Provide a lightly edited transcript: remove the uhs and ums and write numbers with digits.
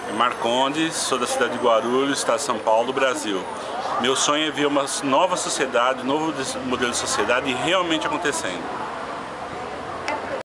Marcondes, sou da cidade de Guarulhos, estado de São Paulo, Brasil. Meu sonho é ver uma nova sociedade, um novo modelo de sociedade realmente acontecendo.